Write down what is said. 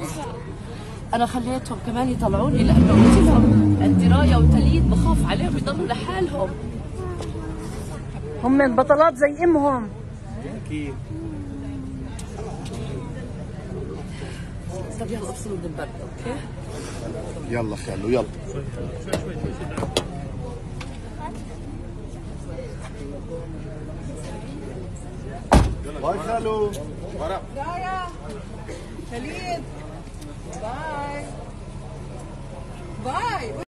انا خليتهم كمان يطلعوني لانه قلت لهم الدرايه وتليد بخاف عليهم يضلوا لحالهم. هم بطلات زي امهم. اكيد. طب يلا افصلوا من البرد. اوكي يلا خلو يلا. باي خالو. دايا خليل باي باي.